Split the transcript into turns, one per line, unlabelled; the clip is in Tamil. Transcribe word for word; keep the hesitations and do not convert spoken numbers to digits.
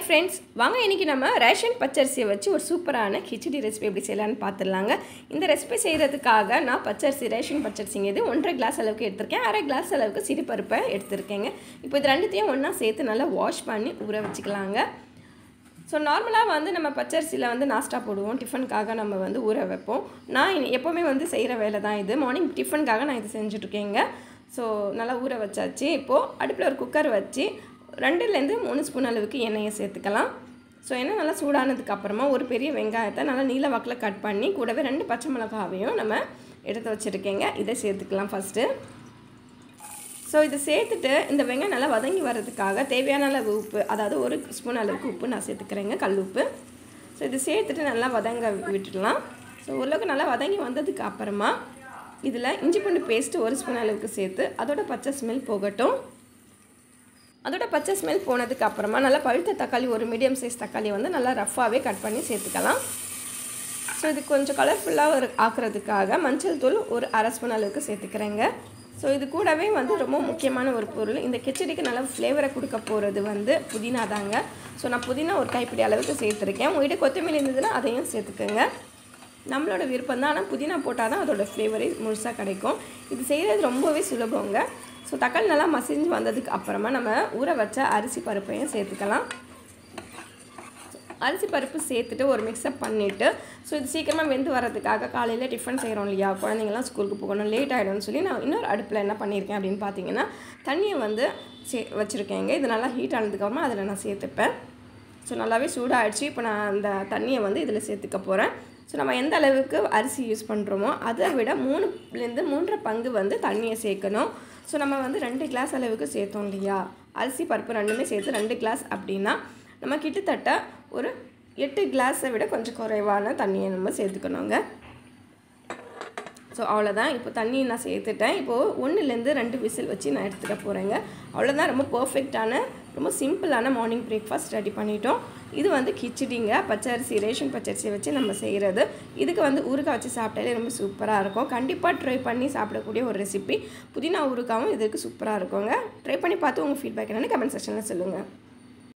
ஹாய் ஃப்ரெண்ட்ஸ், வாங்க இன்றைக்கி நம்ம ரேஷன் பச்சரிசியை வச்சு ஒரு சூப்பரான கிச்சடி ரெசிபி எப்படி செய்யலான்னு பார்த்துடலாங்க. இந்த ரெசிபி செய்கிறதுக்காக நான் பச்சரிசி ரேஷன் பச்சரிசிங்க இது ஒன்றரை கிளாஸ் அளவுக்கு எடுத்திருக்கேன். அரை கிளாஸ் அளவுக்கு சிறுபருப்பை எடுத்திருக்கேங்க. இப்போ இது ரெண்டுத்தையும் ஒன்றா சேர்த்து நல்லா வாஷ் பண்ணி ஊற வச்சுக்கலாங்க. ஸோ நார்மலாக வந்து நம்ம பச்சரிசியில் வந்து நாஸ்டா போடுவோம், டிஃபனுக்காக நம்ம வந்து ஊற வைப்போம். நான் எப்போவுமே வந்து செய்கிற வேலை தான் இது. மார்னிங் டிஃபனுக்காக நான் இது செஞ்சுட்ருக்கேங்க. ஸோ நல்லா ஊற வச்சாச்சு. இப்போது அடுப்பில் ஒரு குக்கர் வச்சு ரெண்டுலேருந்து மூணு ஸ்பூன் அளவுக்கு எண்ணெயை சேர்த்துக்கலாம். ஸோ எண்ணெய் நல்லா சூடானதுக்கப்புறமா ஒரு பெரிய வெங்காயத்தை நல்லா நீல வாக்கில் கட் பண்ணி கூடவே ரெண்டு பச்சை மிளகாவையும் நம்ம எடுத்து வச்சுருக்கேங்க. இதை சேர்த்துக்கலாம் ஃபஸ்ட்டு. ஸோ இதை சேர்த்துட்டு இந்த வெங்காயம் நல்லா வதங்கி வர்றதுக்காக தேவையான அளவு உப்பு, அதாவது ஒரு ஸ்பூன் அளவுக்கு உப்பு நான் சேர்த்துக்கிறேங்க, கல் உப்பு. ஸோ இது சேர்த்துட்டு நல்லா வதங்க விட்டுடலாம். ஸோ ஓரளவுக்கு நல்லா வதங்கி வந்ததுக்கு அப்புறமா இதில் இஞ்சி பூண்டு பேஸ்ட்டு ஒரு ஸ்பூன் அளவுக்கு சேர்த்து அதோட பச்சை ஸ்மெல் போகட்டும். அதோட பச்சை ஸ்மெல் போனதுக்கு அப்புறமா நல்லா பழுத்த தக்காளி, ஒரு மீடியம் சைஸ் தக்காளி வந்து நல்லா ரஃப்பாகவே கட் பண்ணி சேர்த்துக்கலாம். ஸோ இது கொஞ்சம் கலர்ஃபுல்லாக ஒரு ஆக்குறதுக்காக மஞ்சள் தூள் ஒரு அரை ஸ்பூன் அளவுக்கு சேர்த்துக்கிறேங்க. ஸோ இது கூடவே வந்து ரொம்ப முக்கியமான ஒரு பொருள், இந்த கிச்சடிக்கு நல்லா ஃப்ளேவரை கொடுக்க போகிறது வந்து புதினா தாங்க. ஸோ நான் புதினா ஒரு கைப்பிடி அளவுக்கு சேர்த்துருக்கேன். உங்கள்கிட்ட கொத்தமல்லி இருந்ததுன்னா அதையும் சேர்த்துக்கோங்க. நம்மளோட விருப்பம் தான், ஆனால் புதினா போட்டால் தான் அதோடய ஃப்ளேவரே முழுசாக கிடைக்கும். இது செய்கிறது ரொம்பவே சுலபங்க. ஸோ தக்காளி நல்லா மசிஞ்சு வந்ததுக்கு அப்புறமா நம்ம ஊற வச்ச அரிசி பருப்பையும் சேர்த்துக்கலாம். அரிசி பருப்பு சேர்த்துட்டு ஒரு மிக்ஸ்அப் பண்ணிவிட்டு, ஸோ இது சீக்கிரமாக வெந்து வரதுக்காக காலையில் டிஃபன் செய்கிறோம் இல்லையா, குழந்தைங்களாம் ஸ்கூலுக்கு போகணும், லேட் ஆகிடும்னு சொல்லி நான் இன்னொரு அடுப்பில் என்ன பண்ணியிருக்கேன் அப்படின்னு பார்த்தீங்கன்னா, தண்ணியை வந்து சே வச்சுருக்கேங்க. இது நல்லா ஹீட் ஆனதுக்கப்புறமா அதில் நான் சேர்த்துப்பேன். ஸோ நல்லாவே சூடாகிடுச்சு. இப்போ நான் அந்த தண்ணியை வந்து இதில் சேர்த்துக்க போகிறேன். ஸோ நம்ம எந்த அளவுக்கு அரிசி யூஸ் பண்ணுறோமோ அதை விட மூணுலேருந்து மூன்றரை பங்கு வந்து தண்ணியை சேர்க்கணும். ஸோ நம்ம வந்து ரெண்டு கிளாஸ் அளவுக்கு சேர்த்தோம் இல்லையா, அரிசி பருப்பு ரெண்டுமே சேர்த்து ரெண்டு கிளாஸ் அப்படின்னா நம்ம கிட்டத்தட்ட ஒரு எட்டு கிளாஸை விட கொஞ்சம் குறைவான தண்ணியை நம்ம சேர்த்துக்கணுங்க. ஸோ அவ்வளோதான். இப்போ தண்ணி நான் சேர்த்துட்டேன். இப்போது ஒன்றுலேருந்து ரெண்டு விசில் வச்சு நான் எடுத்துக்க போகிறேங்க. அவ்வளோதான். ரொம்ப பர்ஃபெக்டான, ரொம்ப சிம்பிளான மார்னிங் பிரேக்ஃபாஸ்ட் ரெடி பண்ணிட்டோம். இது வந்து கிச்சடிங்க, பச்சரிசி ரேஷன் பச்சரிசியை வச்சு நம்ம செய்கிறது. இதுக்கு வந்து ஊறுகாய் வச்சு சாப்பிட்டாலே ரொம்ப சூப்பராக இருக்கும். கண்டிப்பாக ட்ரை பண்ணி சாப்பிடக்கூடிய ஒரு ரெசிபி. புதினா ஊறுகாவும் இதுக்கு சூப்பராக இருக்குங்க. ட்ரை பண்ணி பார்த்து உங்கள் ஃபீட்பேக் என்னென்னு கமெண்ட் செக்ஷனில் சொல்லுங்கள்.